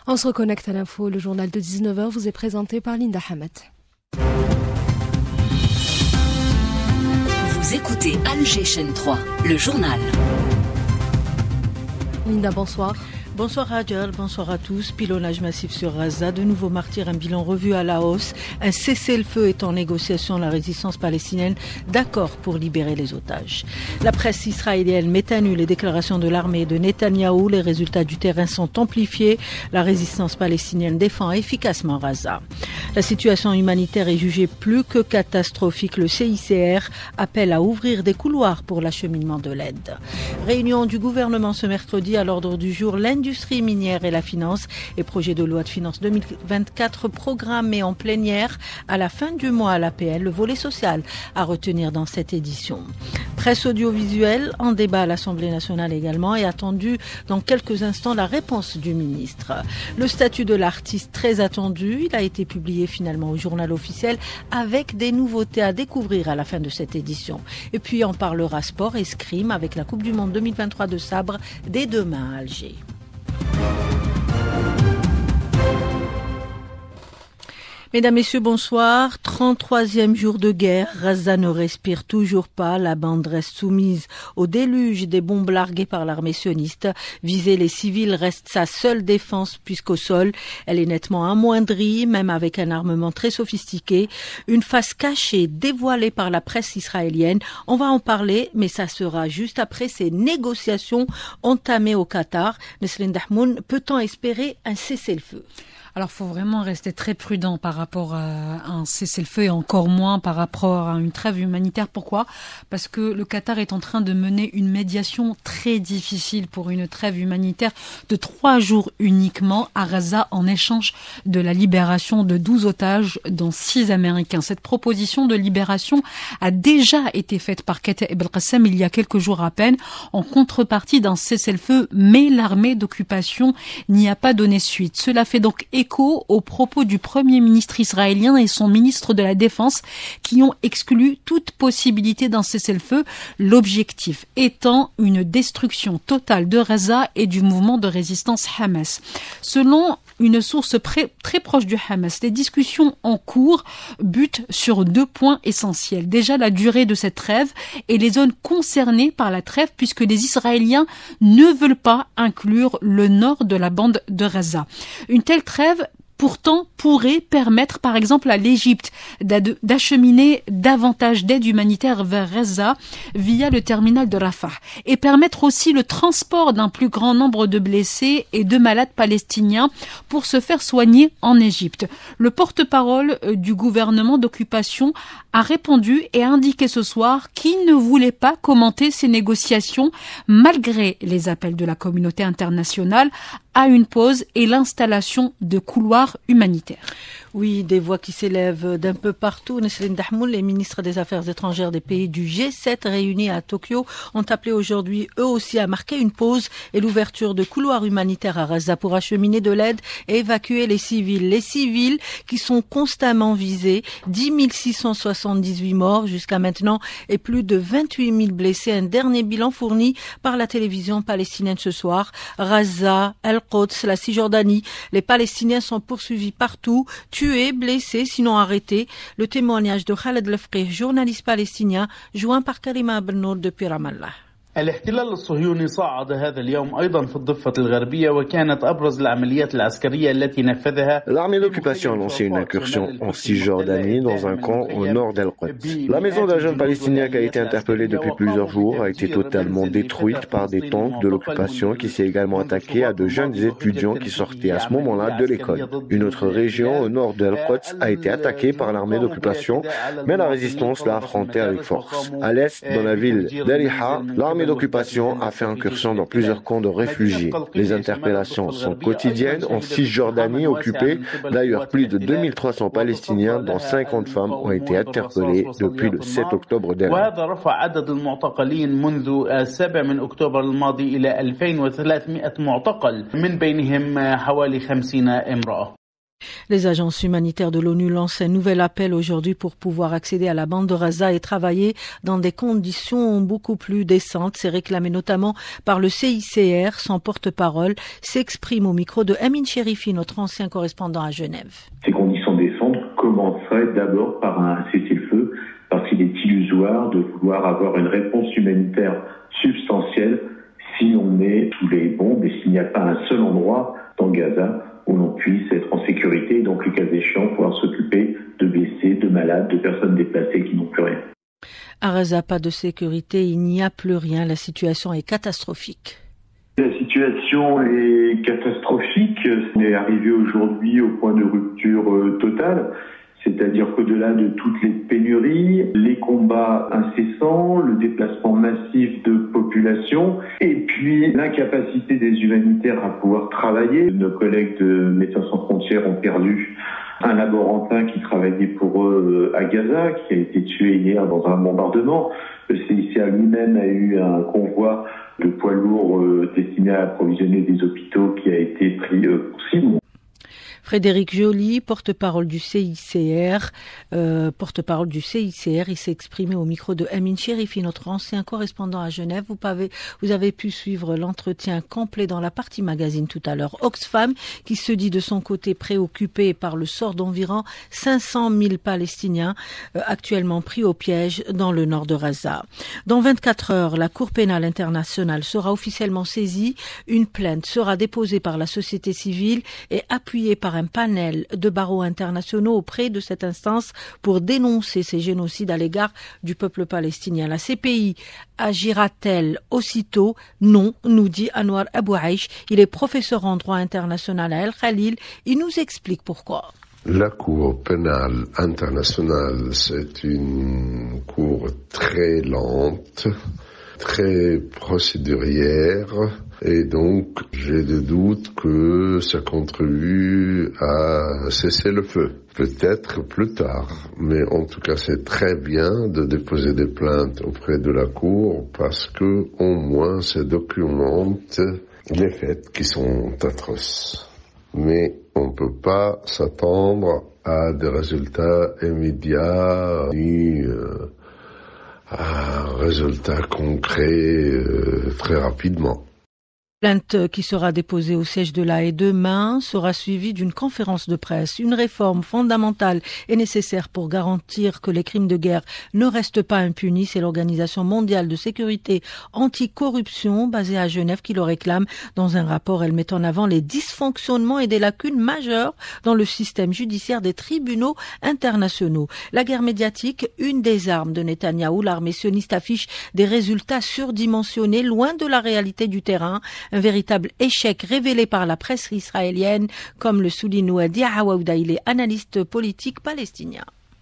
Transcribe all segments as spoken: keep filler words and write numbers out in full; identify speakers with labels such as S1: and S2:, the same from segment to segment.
S1: On se reconnecte à l'info. Le journal de dix-neuf heures vous est présenté par Linda Hamet.
S2: Vous écoutez Alger Chaîne trois, le journal.
S1: Linda, bonsoir.
S3: Bonsoir Adjal, bonsoir à tous. Pilonnage massif sur Gaza, de nouveaux martyrs, un bilan revu à la hausse. Un cessez-le-feu est en négociation, la résistance palestinienne d'accord pour libérer les otages. La presse israélienne met à nu les déclarations de l'armée de Netanyahou. Les résultats du terrain sont amplifiés. La résistance palestinienne défend efficacement Gaza. La situation humanitaire est jugée plus que catastrophique. Le C I C R appelle à ouvrir des couloirs pour l'acheminement de l'aide. Réunion du gouvernement ce mercredi à l'ordre du jour. L'industrie minière et la finance et projet de loi de finances deux mille vingt-quatre programmé en plénière à la fin du mois à l'A P L, le volet social à retenir dans cette édition. Presse audiovisuelle en débat à l'Assemblée nationale également et attendu dans quelques instants la réponse du ministre. Le statut de l'artiste très attendu, il a été publié finalement au journal officiel avec des nouveautés à découvrir à la fin de cette édition. Et puis on parlera sport et escrime avec la Coupe du Monde deux mille vingt-trois de sabre dès demain à Alger. Mesdames, Messieurs, bonsoir. trente-troisième jour de guerre. Gaza ne respire toujours pas. La bande reste soumise au déluge des bombes larguées par l'armée sioniste. Viser les civils reste sa seule défense puisqu'au sol, elle est nettement amoindrie, même avec un armement très sophistiqué. Une face cachée dévoilée par la presse israélienne. On va en parler, mais ça sera juste après ces négociations entamées au Qatar. Nesrine Dahmoun, peut-on espérer un cessez-le-feu ?
S4: Alors, il faut vraiment rester très prudent par rapport à un cessez-le-feu et encore moins par rapport à une trêve humanitaire. Pourquoi ? Parce que le Qatar est en train de mener une médiation très difficile pour une trêve humanitaire de trois jours uniquement à Gaza en échange de la libération de douze otages, dont six Américains. Cette proposition de libération a déjà été faite par Kataib el-Qassam il y a quelques jours à peine en contrepartie d'un cessez-le-feu, mais l'armée d'occupation n'y a pas donné suite. Cela fait donc écho aux propos du Premier ministre israélien et son ministre de la Défense qui ont exclu toute possibilité d'un cessez-le-feu, l'objectif étant une destruction totale de Gaza et du mouvement de résistance Hamas. Selon une source pré, très proche du Hamas, les discussions en cours butent sur deux points essentiels. Déjà, la durée de cette trêve et les zones concernées par la trêve, puisque les Israéliens ne veulent pas inclure le nord de la bande de Gaza. Une telle trêve pourtant pourrait permettre par exemple à l'Égypte d'acheminer davantage d'aide humanitaire vers Gaza via le terminal de Rafah et permettre aussi le transport d'un plus grand nombre de blessés et de malades palestiniens pour se faire soigner en Égypte. Le porte-parole du gouvernement d'occupation a répondu et a indiqué ce soir qu'il ne voulait pas commenter ces négociations malgré les appels de la communauté internationale à une pause et l'installation de couloirs humanitaires.
S3: Oui, des voix qui s'élèvent d'un peu partout. Nesrine Dahmoun, les ministres des Affaires étrangères des pays du G sept réunis à Tokyo ont appelé aujourd'hui eux aussi à marquer une pause et l'ouverture de couloirs humanitaires à Gaza pour acheminer de l'aide et évacuer les civils. Les civils qui sont constamment visés, dix mille six cent soixante-dix-huit morts jusqu'à maintenant et plus de vingt-huit mille blessés. Un dernier bilan fourni par la télévision palestinienne ce soir. Gaza, Al-Quds, la Cisjordanie, les Palestiniens sont poursuivis partout, tués, blessés, sinon arrêtés. Le témoignage de Khaled Lefqih, journaliste palestinien, joint par Karima Abdelnour depuis Ramallah.
S5: الاحتلال الصهيوني صعد هذا اليوم أيضا في الضفة الغربية وكانت أبرز العمليات العسكرية التي نفذها.
S6: L'armée d'occupation a lancé une incursion en Cisjordanie dans un camp au nord d'Al-Quds. La maison d'un jeune Palestinien qui a été interpellé depuis plusieurs jours a été totalement détruite par des tanks de l'occupation qui s'est également attaqué à de jeunes étudiants qui sortaient à ce moment-là de l'école. Une autre région au nord d'Al-Quds a été attaquée par l'armée d'occupation, mais la résistance l'a affrontée avec force. À l'est, dans la ville d'Ariha, l'armée d'occupation a fait incursion dans plusieurs camps de réfugiés. Les interpellations sont quotidiennes en Cisjordanie occupée. D'ailleurs, plus de deux mille trois cents Palestiniens, dont cinquante femmes, ont été interpellés depuis le sept octobre dernier.
S3: Les agences humanitaires de l'ONU lancent un nouvel appel aujourd'hui pour pouvoir accéder à la bande de Gaza et travailler dans des conditions beaucoup plus décentes. C'est réclamé notamment par le C I C R. Son porte-parole s'exprime au micro de Amin Cherifi, notre ancien correspondant à Genève.
S7: Ces conditions décentes commenceraient d'abord par un cessez-le-feu, parce qu'il est illusoire de vouloir avoir une réponse humanitaire substantielle si on met tous les bombes et s'il n'y a pas un seul endroit dans Gaza où l'on puisse être en sécurité et donc, le cas échéant, pouvoir s'occuper de blessés, de malades, de personnes déplacées qui n'ont plus rien.
S3: À Gaza, pas de sécurité, il n'y a plus rien. La situation est catastrophique.
S7: La situation est catastrophique. On est arrivé aujourd'hui au point de rupture euh, totale. C'est-à-dire qu'au-delà de toutes les pénuries, les combats incessants, le déplacement massif de population et puis l'incapacité des humanitaires à pouvoir travailler. Nos collègues de Médecins sans frontières ont perdu un laborantin qui travaillait pour eux à Gaza, qui a été tué hier dans un bombardement. Le C I C R lui-même a eu un convoi de poids lourds destiné à approvisionner des hôpitaux qui a été pris pour cible.
S3: Frédéric Joly, porte-parole du C I C R, euh, porte-parole du C I C R, il s'est exprimé au micro de Amin Cherifi, notre ancien correspondant à Genève. Vous avez, vous avez pu suivre l'entretien complet dans la partie magazine tout à l'heure. Oxfam, qui se dit de son côté préoccupé par le sort d'environ cinq cent mille Palestiniens euh, actuellement pris au piège dans le nord de Gaza. Dans vingt-quatre heures, la Cour pénale internationale sera officiellement saisie. Une plainte sera déposée par la société civile et appuyée par un panel de barreaux internationaux auprès de cette instance pour dénoncer ces génocides à l'égard du peuple palestinien. La C P I agira-t-elle aussitôt? Non, nous dit Anwar Abouaïch. Il est professeur en droit international à El Khalil. Il nous explique pourquoi.
S8: La Cour pénale internationale, c'est une cour très lente, très procédurière, et donc j'ai des doutes que ça contribue à cesser le feu. Peut-être plus tard, mais en tout cas c'est très bien de déposer des plaintes auprès de la Cour parce que au moins ça documente les faits qui sont atroces. Mais on ne peut pas s'attendre à des résultats immédiats ni euh, à un résultat concret euh, très rapidement.
S3: Plainte qui sera déposée au siège de l'A E demain sera suivie d'une conférence de presse. Une réforme fondamentale est nécessaire pour garantir que les crimes de guerre ne restent pas impunis. C'est l'Organisation mondiale de sécurité anticorruption basée à Genève qui le réclame. Dans un rapport, elle met en avant les dysfonctionnements et des lacunes majeures dans le système judiciaire des tribunaux internationaux. La guerre médiatique, une des armes de Netanyahou, l'armée sioniste affiche des résultats surdimensionnés, loin de la réalité du terrain. Un véritable échec révélé par la presse israélienne, comme le souligne Ouadi Awaouda, il est analyste politique palestinien.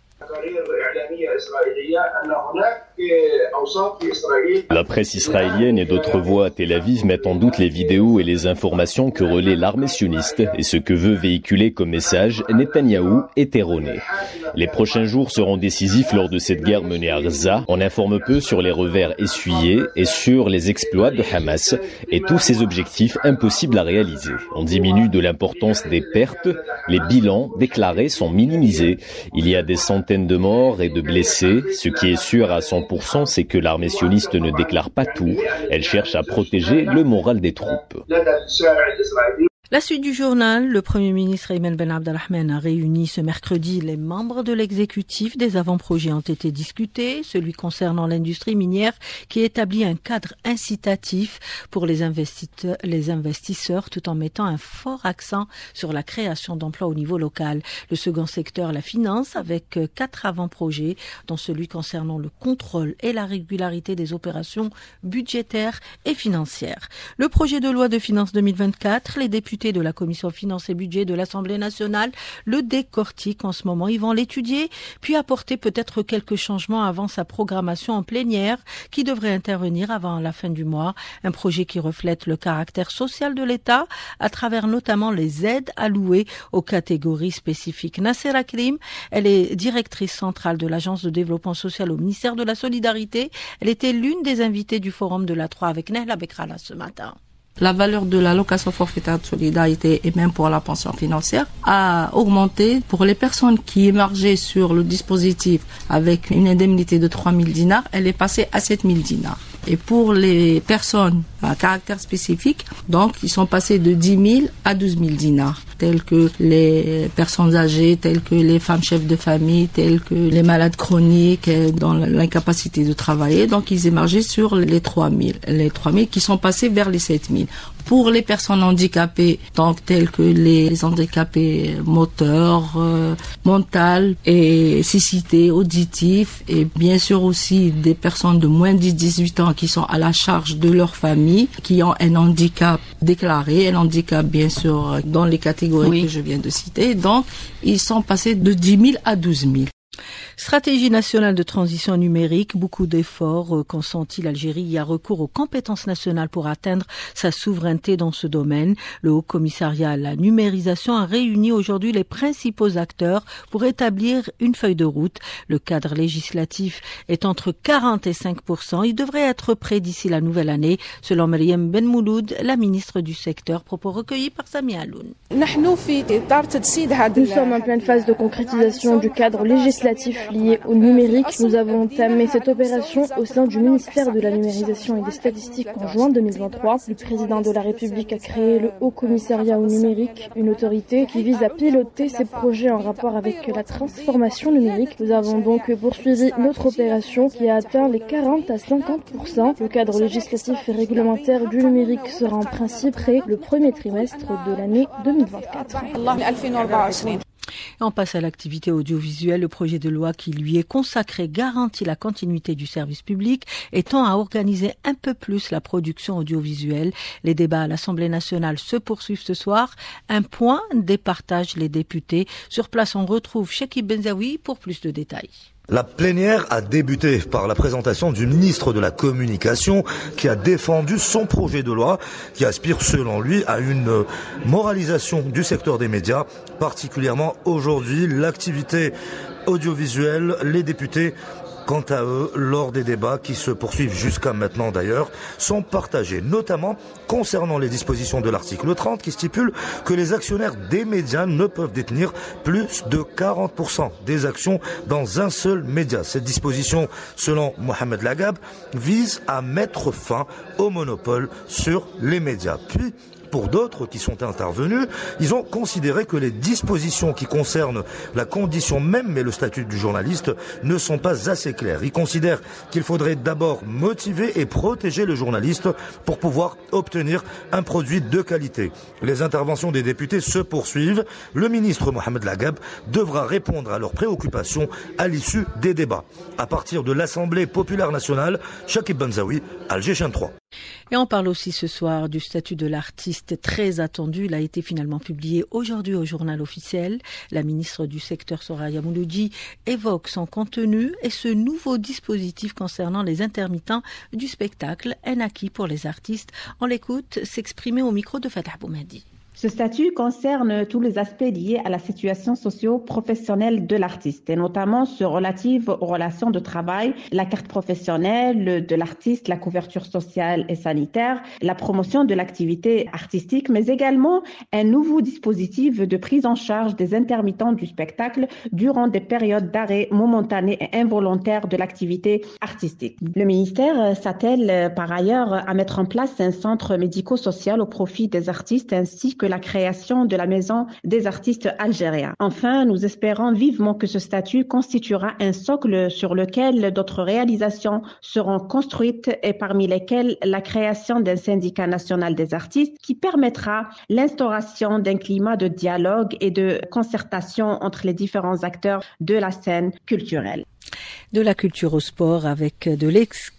S9: La presse israélienne et d'autres voix à Tel Aviv mettent en doute les vidéos et les informations que relaie l'armée sioniste et ce que veut véhiculer comme message Netanyahou est erroné. Les prochains jours seront décisifs lors de cette guerre menée à Gaza. On informe peu sur les revers essuyés et sur les exploits de Hamas et tous ces objectifs impossibles à réaliser. On diminue de l'importance des pertes, les bilans déclarés sont minimisés. Il y a des centaines de morts et de blessés. Ce qui est sûr à cent pour cent, c'est que l'armée sioniste ne déclare pas tout. Elle cherche à protéger le moral des troupes.
S3: La suite du journal, le Premier ministre Ayman Ben Abdelrahman a réuni ce mercredi les membres de l'exécutif. Des avant-projets ont été discutés, celui concernant l'industrie minière qui établit un cadre incitatif pour les investisseurs, les investisseurs tout en mettant un fort accent sur la création d'emplois au niveau local. Le second secteur, la finance, avec quatre avant-projets, dont celui concernant le contrôle et la régularité des opérations budgétaires et financières. Le projet de loi de finances deux mille vingt-quatre, les députés de la Commission Finances et Budget de l'Assemblée nationale le décortiquent en ce moment. Ils vont l'étudier, puis apporter peut-être quelques changements avant sa programmation en plénière qui devrait intervenir avant la fin du mois. Un projet qui reflète le caractère social de l'État à travers notamment les aides allouées aux catégories spécifiques. Nassera Krim, elle est directrice centrale de l'Agence de développement social au ministère de la Solidarité. Elle était l'une des invitées du forum de l'A trois avec Nehla Bekrala ce matin.
S10: La valeur de l'allocation forfaitaire de solidarité et même pour la pension financière a augmenté. Pour les personnes qui émergeaient sur le dispositif avec une indemnité de trois mille dinars, elle est passée à sept mille dinars. Et pour les personnes à caractère spécifique, donc ils sont passés de dix mille à douze mille dinars, tels que les personnes âgées, tels que les femmes chefs de famille, tels que les malades chroniques dans l'incapacité de travailler. Donc ils émergeaient sur les trois mille, les trois mille qui sont passés vers les sept mille. Pour les personnes handicapées, donc telles que les handicapés moteurs, euh, mentales et cécité, auditifs, et bien sûr aussi des personnes de moins de dix-huit ans qui sont à la charge de leur famille, qui ont un handicap déclaré, un handicap bien sûr dans les catégories oui. que je viens de citer. Donc, ils sont passés de dix mille à douze mille.
S3: Stratégie nationale de transition numérique, beaucoup d'efforts consentis. L'Algérie y a recours aux compétences nationales pour atteindre sa souveraineté dans ce domaine. Le Haut Commissariat à la numérisation a réuni aujourd'hui les principaux acteurs pour établir une feuille de route. Le cadre législatif est entre quarante et cinq pour cent. Il devrait être prêt d'ici la nouvelle année, selon Mariam Ben Mouloud, la ministre du secteur, propos recueillis par Samia Aloun.
S11: Nous sommes en pleine phase de concrétisation du cadre législatif lié au numérique. Nous avons entamé cette opération au sein du ministère de la numérisation et des statistiques en juin deux mille vingt-trois. Le président de la République a créé le Haut Commissariat au numérique, une autorité qui vise à piloter ces projets en rapport avec la transformation numérique. Nous avons donc poursuivi notre opération qui a atteint les quarante à cinquante pour cent. Le cadre législatif et réglementaire du numérique sera en principe prêt le premier trimestre de l'année deux mille vingt-quatre.
S3: Et on passe à l'activité audiovisuelle. Le projet de loi qui lui est consacré garantit la continuité du service public et tend à organiser un peu plus la production audiovisuelle. Les débats à l'Assemblée nationale se poursuivent ce soir. Un point départagent les députés. Sur place, on retrouve Chekib Benzaoui pour plus de détails.
S12: La plénière a débuté par la présentation du ministre de la Communication qui a défendu son projet de loi qui aspire selon lui à une moralisation du secteur des médias, particulièrement aujourd'hui l'activité audiovisuelle. Les députés, quant à eux, lors des débats qui se poursuivent jusqu'à maintenant d'ailleurs, sont partagés, notamment concernant les dispositions de l'article trente qui stipule que les actionnaires des médias ne peuvent détenir plus de quarante pour cent des actions dans un seul média. Cette disposition, selon Mohamed Lagab, vise à mettre fin au monopole sur les médias. Puis, pour d'autres qui sont intervenus, ils ont considéré que les dispositions qui concernent la condition même et le statut du journaliste ne sont pas assez claires. Ils considèrent qu'il faudrait d'abord motiver et protéger le journaliste pour pouvoir obtenir un produit de qualité. Les interventions des députés se poursuivent. Le ministre Mohamed Lagab devra répondre à leurs préoccupations à l'issue des débats. À partir de l'Assemblée populaire nationale, Chekib Benzaoui, Alger Chaîne trois.
S3: Et on parle aussi ce soir du statut de l'artiste très attendu. Il a été finalement publié aujourd'hui au journal officiel. La ministre du secteur, Soraya Mouloudji, évoque son contenu et ce nouveau dispositif concernant les intermittents du spectacle, un acquis pour les artistes. On l'écoute s'exprimer au micro de Fatah Boumadi.
S13: Ce statut concerne tous les aspects liés à la situation socio-professionnelle de l'artiste, et notamment ceux relatifs aux relations de travail, la carte professionnelle de l'artiste, la couverture sociale et sanitaire, la promotion de l'activité artistique, mais également un nouveau dispositif de prise en charge des intermittents du spectacle durant des périodes d'arrêt momentané et involontaire de l'activité artistique. Le ministère s'attelle par ailleurs à mettre en place un centre médico-social au profit des artistes ainsi que la création de la Maison des artistes algériens. Enfin, nous espérons vivement que ce statut constituera un socle sur lequel d'autres réalisations seront construites et parmi lesquelles la création d'un syndicat national des artistes qui permettra l'instauration d'un climat de dialogue et de concertation entre les différents acteurs de la scène culturelle.
S3: De la culture au sport avec de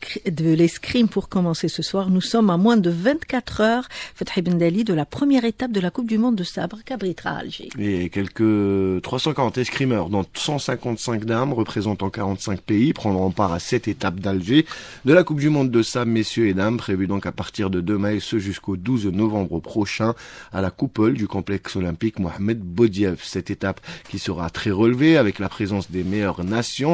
S3: l'escrime pour commencer ce soir. Nous sommes à moins de vingt-quatre heures, Fethi Bendali, de la première étape de la Coupe du Monde de sabre Cabritra à Alger.
S6: Et quelques trois cent quarante escrimeurs, dont cent cinquante-cinq dames représentant quarante-cinq pays, prendront part à cette étape d'Alger de la Coupe du Monde de sabre, messieurs et dames, prévue donc à partir de deux mai et ce jusqu'au douze novembre prochain à la coupole du complexe olympique Mohamed Boudiaf. Cette étape qui sera très relevée avec la présence des meilleures nations,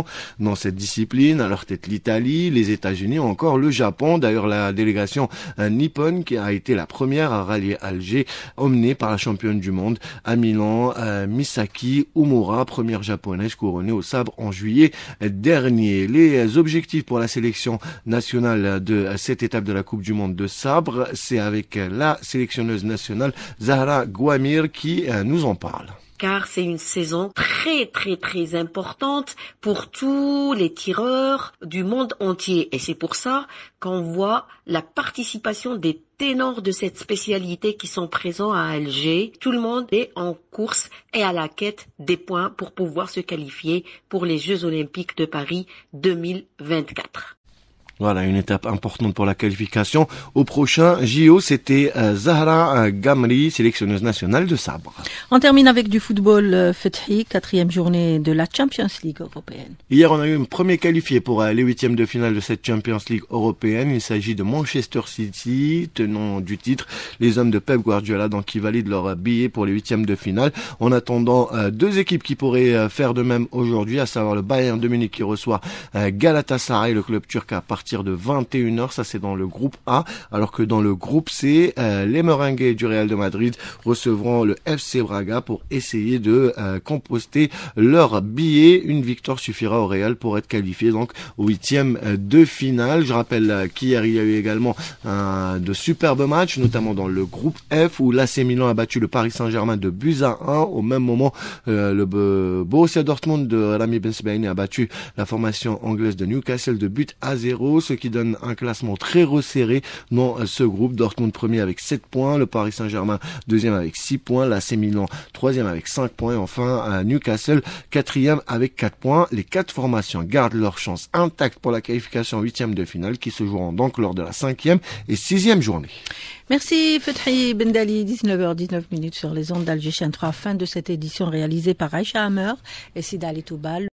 S6: dans cette discipline. À leur tête l'Italie, les États-Unis ou encore le Japon. D'ailleurs, la délégation euh, nippone qui a été la première à rallier Alger, emmenée par la championne du monde à Milan, euh, Misaki Umura, première japonaise couronnée au sabre en juillet dernier. Les objectifs pour la sélection nationale de cette étape de la Coupe du monde de sabre, c'est avec la sélectionneuse nationale Zahra Gouamir qui euh, nous en parle.
S14: Car c'est une saison très très très importante pour tous les tireurs du monde entier. Et c'est pour ça qu'on voit la participation des ténors de cette spécialité qui sont présents à Alger. Tout le monde est en course et à la quête des points pour pouvoir se qualifier pour les Jeux Olympiques de Paris deux mille vingt-quatre.
S6: Voilà, une étape importante pour la qualification. Au prochain J O, c'était euh, Zahra Gamri, sélectionneuse nationale de sabre.
S3: On termine avec du football, euh, Fethi, quatrième journée de la Champions League européenne.
S6: Hier, on a eu un premier qualifié pour euh, les huitièmes de finale de cette Champions League européenne. Il s'agit de Manchester City, tenant du titre. Les hommes de Pep Guardiola, donc, qui valident leur billet pour les huitièmes de finale. En attendant, euh, deux équipes qui pourraient euh, faire de même aujourd'hui, à savoir le Bayern de Munich qui reçoit euh, Galatasaray, le club turc, à partir de vingt et une heures, ça c'est dans le groupe A, alors que dans le groupe C, euh, les Merengues du Real de Madrid recevront le F C Braga pour essayer de euh, composter leur billet. Une victoire suffira au Real pour être qualifié donc au huitième de finale. Je rappelle euh, qu'hier il y a eu également euh, de superbes matchs, notamment dans le groupe F où l'A C Milan a battu le Paris Saint-Germain de buts à un. Au même moment, euh, le euh, Borussia Dortmund de Rami Bensebaini a battu la formation anglaise de Newcastle de but à zéro, ce qui donne un classement très resserré dans ce groupe. Dortmund premier avec sept points, le Paris Saint-Germain deuxième avec six points, l'A C Milan troisième avec cinq points et enfin Newcastle quatrième avec quatre points. Les quatre formations gardent leur chance intacte pour la qualification huitième de finale qui se joueront donc lors de la cinquième et sixième journée.
S3: Merci Fethi Bendali, dix-neuf heures dix-neuf minutes sur les ondes d'Alger Chaîne trois, fin de cette édition réalisée par Aïcha Hammer et Sida Ali Toubal.